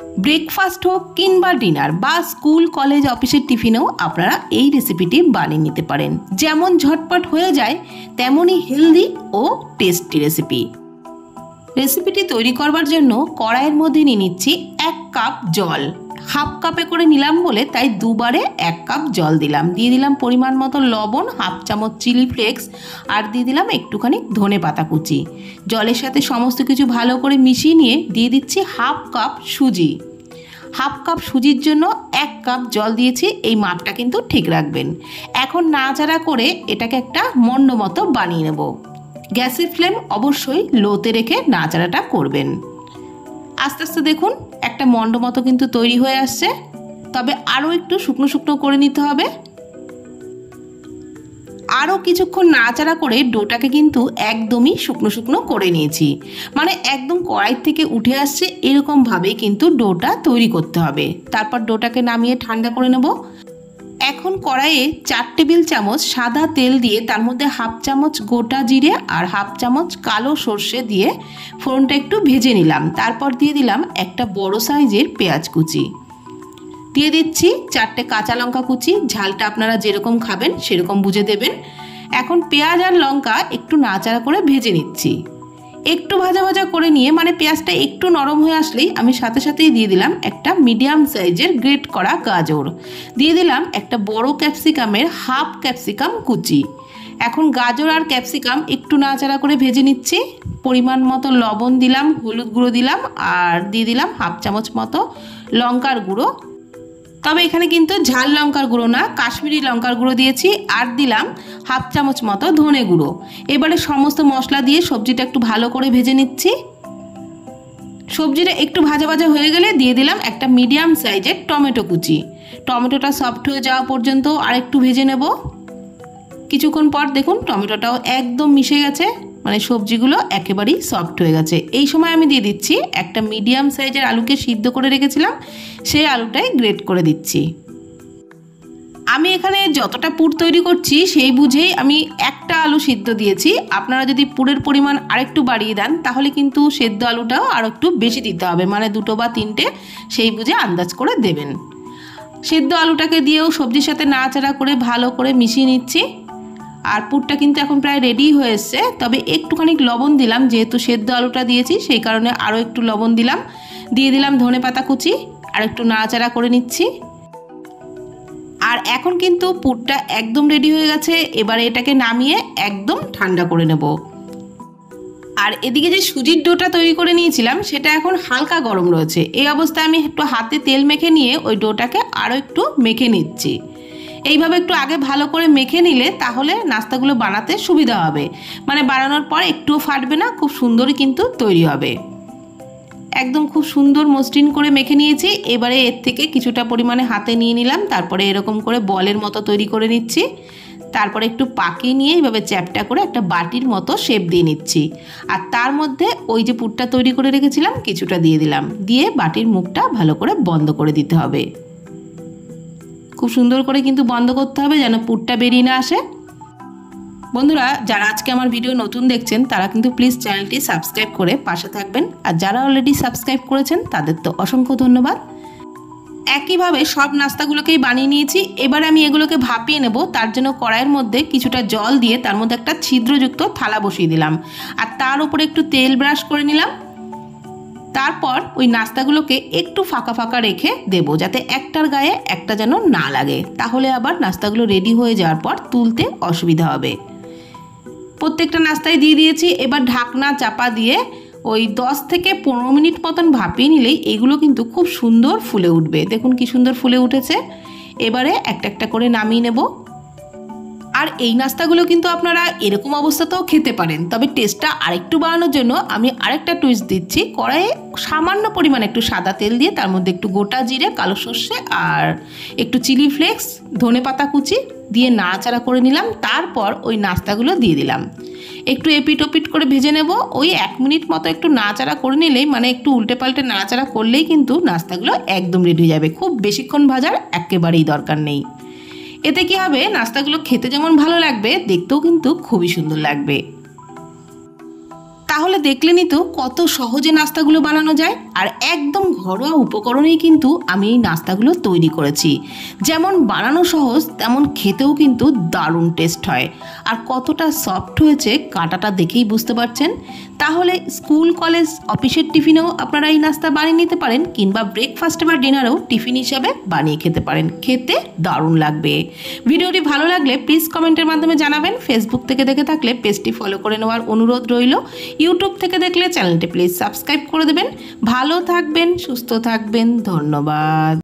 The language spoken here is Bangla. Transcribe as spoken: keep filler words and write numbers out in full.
ব্রেকফাস্ট হোক কিংবা ডিনার বা স্কুল কলেজ অফিসের টিফিনেও আপনারা এই রেসিপিটি বানিয়ে নিতে পারেন। যেমন ঝটপট হয়ে যায় তেমনই হেলদি ও টেস্টি রেসিপি। রেসিপিটি তৈরি করবার জন্য কড়াইয়ের মধ্যে নিয়ে নিচ্ছি এক কাপ জল। হাফ কাপে করে নিলাম বলে তাই দুবারে এক কাপ জল দিলাম। দিয়ে দিলাম পরিমাণ মতো লবণ, হাফ চামচ চিলি ফ্লেক্স, আর দিয়ে দিলাম একটুখানি ধনে পাতা কুচি। জলের সাথে সমস্ত কিছু ভালো করে মিশিয়ে নিয়ে দিয়ে দিচ্ছি হাফ কাপ সুজি। হাফ কাপ সুজির জন্য এক কাপ জল দিয়েছি, এই মাপটা কিন্তু ঠিক রাখবেন। এখন নাড়াচাড়া করে এটাকে একটা মন্ড মতো বানিয়ে নেব। গ্যাসের ফ্লেম অবশ্যই লোতে রেখে নাড়াচাড়াটা করবেন। আস্তে আস্তে দেখুন একটা মন্ড মতো কিন্তু তৈরি হয়ে আসছে, তবে আরও একটু শুকনো শুকনো করে নিতে হবে। আরও কিছুক্ষণ নাড়াচাড়া করে ডোটাকে কিন্তু একদমই শুকনো শুকনো করে নিয়েছি, মানে একদম কড়াই থেকে উঠে আসছে এরকমভাবেই কিন্তু ডোটা তৈরি করতে হবে। তারপর ডোটাকে নামিয়ে ঠান্ডা করে নেব। এখন কড়াইয়ে চার টেবিল চামচ সাদা তেল দিয়ে তার মধ্যে হাফ চামচ গোটা জিরে আর হাফ চামচ কালো সর্ষে দিয়ে ফোড়নটা একটু ভেজে নিলাম। তারপর দিয়ে দিলাম একটা বড় সাইজের পেঁয়াজ কুচি, দিয়ে দিচ্ছি চারটে কাঁচা লঙ্কা কুচি। ঝালটা আপনারা যেরকম খাবেন সেরকম বুঝে দেবেন। এখন পেঁয়াজ আর লঙ্কা একটু নাড়াচাড়া করে ভেজে নিচ্ছি। একটু ভাজা ভাজা করে নিয়ে মানে পেঁয়াজটা একটু নরম হয়ে আসলেই আমি সাথে সাথেই দিয়ে দিলাম একটা মিডিয়াম সাইজের গ্রেট করা গাজর, দিয়ে দিলাম একটা বড় ক্যাপসিকামের হাফ ক্যাপসিকাম কুচি। এখন গাজর আর ক্যাপসিকাম একটু নাড়াচাড়া করে ভেজে নিচ্ছি। পরিমাণ মতো লবণ দিলাম, হলুদ গুঁড়ো দিলাম, আর দিয়ে দিলাম হাফ চামচ মতো লঙ্কার গুঁড়ো। তবে এখানে কিন্তু ঝাল লঙ্কার গুঁড়ো না, কাশ্মীরি লঙ্কার গুঁড়ো দিয়েছি। আর দিলাম হাফ চামচ মতো ধনে গুঁড়ো। এবারে সমস্ত মশলা দিয়ে সবজিটা একটু ভালো করে ভেজে নিচ্ছি। সবজিটা একটু ভাজা ভাজা হয়ে গেলে দিয়ে দিলাম একটা মিডিয়াম সাইজের টমেটো কুচি। টমেটোটা সফট হয়ে যাওয়া পর্যন্ত আর একটু ভেজে নেব। কিছুক্ষণ পর দেখুন টমেটোটাও একদম মিশে গেছে, মানে সবজিগুলো একেবারেই সফট হয়ে গেছে। এই সময় আমি দিয়ে দিচ্ছি একটা মিডিয়াম সাইজের আলুকে সিদ্ধ করে রেখেছিলাম, সেই আলুটাই গ্রেট করে দিচ্ছি। আমি এখানে যতটা পুর তৈরি করছি সেই বুঝেই আমি একটা আলু সিদ্ধ দিয়েছি। আপনারা যদি পুরের পরিমাণ আরেকটু বাড়িয়ে দেন তাহলে কিন্তু সেদ্ধ আলুটাও আর একটু বেশি দিতে হবে, মানে দুটো বা তিনটে সেই বুঝে আন্দাজ করে দেবেন। সেদ্ধ আলুটাকে দিয়েও সবজির সাথে নাড়াচাড়া করে ভালো করে মিশিয়ে নিচ্ছি। আর পুরটা কিন্তু এখন প্রায় রেডি হয়ে এসছে, তবে একটুখানি লবণ দিলাম, যেহেতু সেদ্ধ আলুটা দিয়েছি সেই কারণে আরও একটু লবণ দিলাম। দিয়ে দিলাম ধনে পাতা কুচি, আর একটু নাড়াচাড়া করে নিচ্ছি। আর এখন কিন্তু পুরটা একদম রেডি হয়ে গেছে। এবারে এটাকে নামিয়ে একদম ঠান্ডা করে নেব। আর এদিকে যে সুজির ডোটা তৈরি করে নিয়েছিলাম সেটা এখন হালকা গরম রয়েছে। এই অবস্থায় আমি একটু হাতে তেল মেখে নিয়ে ওই ডোটাকে আরও একটু মেখে নিচ্ছি। এইভাবে একটু আগে ভালো করে মেখে নিলে তাহলে নাস্তাগুলো বানাতে সুবিধা হবে, মানে বানানোর পর একটুও ফাটবে না, খুব সুন্দরই কিন্তু তৈরি হবে। একদম খুব সুন্দর মসৃণ করে মেখে নিয়েছি। এবারে এর থেকে কিছুটা পরিমাণে হাতে নিয়ে নিলাম, তারপরে এরকম করে বলের মতো তৈরি করে নিচ্ছি। তারপরে একটু পাকিয়ে নিয়ে এইভাবে চ্যাপটা করে একটা বাটির মতো শেপ দিয়ে নিচ্ছি। আর তার মধ্যে ওই যে পুরটা তৈরি করে রেখেছিলাম কিছুটা দিয়ে দিলাম, দিয়ে বাটির মুখটা ভালো করে বন্ধ করে দিতে হবে। খুব সুন্দর করে কিন্তু বন্ধ করতে হবে যেন পুরটা বেরিয়ে না আসে। বন্ধুরা, যারা আজকে আমার ভিডিও নতুন দেখছেন তারা কিন্তু প্লিজ চ্যানেলটি সাবস্ক্রাইব করে পাশে থাকবেন, আর যারা অলরেডি সাবস্ক্রাইব করেছেন তাদের তো অসংখ্য ধন্যবাদ। একইভাবে সব নাস্তাগুলোকেই বানিয়ে নিয়েছি। এবারে আমি এগুলোকে ভাপিয়ে নেব। তার জন্য কড়াইয়ের মধ্যে কিছুটা জল দিয়ে তার মধ্যে একটা ছিদ্রযুক্ত থালা বসিয়ে দিলাম, আর তার উপরে একটু তেল ব্রাশ করে নিলাম। তারপর ওই নাস্তাগুলোকে একটু ফাঁকা ফাঁকা রেখে দেব, যাতে একটার গায়ে একটা যেন না লাগে, তাহলে আবার নাস্তাগুলো রেডি হয়ে যাওয়ার পর তুলতে অসুবিধা হবে। প্রত্যেকটা নাস্তায় দিয়ে দিয়েছি। এবার ঢাকনা চাপা দিয়ে ওই দশ থেকে পনেরো মিনিট মতন ভাপিয়ে নিলেই এগুলো কিন্তু খুব সুন্দর ফুলে উঠবে। দেখুন কি সুন্দর ফুলে উঠেছে। এবারে একটা একটা করে নামিয়ে নেব। আর এই নাস্তাগুলো কিন্তু আপনারা এরকম অবস্থাতেও খেতে পারেন, তবে টেস্টটা আরেকটু বাড়ানোর জন্য আমি আরেকটা টুইস্ট দিচ্ছি। কড়াইয়ে সামান্য পরিমাণে একটু সাদা তেল দিয়ে তার মধ্যে একটু গোটা জিরে, কালো সর্ষে আর একটু চিলি ফ্লেক্স, ধনে পাতা কুচি দিয়ে নাড়াচাড়া করে নিলাম। তারপর ওই নাস্তাগুলো দিয়ে দিলাম, একটু এপিট ওপিট করে ভেজে নেব। ওই এক মিনিট মতো একটু নাড়াচাড়া করে নিলেই, মানে একটু উল্টে পাল্টে নাড়াচাড়া করলেই কিন্তু নাস্তাগুলো একদম রেডি হয়ে যাবে। খুব বেশিক্ষণ ভাজার একেবারেই দরকার নেই। এতে কি হবে, নাস্তাগুলো খেতে যেমন ভালো লাগবে, দেখতেও কিন্তু খুবই সুন্দর লাগবে। তাহলে দেখলেনই তো কত সহজে নাস্তাগুলো বানানো যায়। আর একদম ঘরোয়া উপকরণেই কিন্তু আমি এই নাস্তাগুলো তৈরি করেছি। যেমন বানানো সহজ, তেমন খেতেও কিন্তু দারুণ টেস্ট হয়। আর কতটা সফট হয়েছে কাঁটাটা দেখেই বুঝতে পারছেন। তাহলে স্কুল, কলেজ, অফিসের টিফিনেও আপনারা এই নাস্তা বানিয়ে নিতে পারেন, কিংবা ব্রেকফাস্টে বা ডিনারেও টিফিন হিসাবে বানিয়ে খেতে পারেন। খেতে দারুণ লাগবে। ভিডিওটি ভালো লাগলে প্লিজ কমেন্টের মাধ্যমে জানাবেন। ফেসবুক থেকে দেখে থাকলে পেজটি ফলো করে নেওয়ার অনুরোধ রইল। ইউটিউব থেকে দেখলে চ্যানেলটি প্লিজ সাবস্ক্রাইব করে দেবেন। ভালো থাকবেন, সুস্থ থাকবেন। ধন্যবাদ।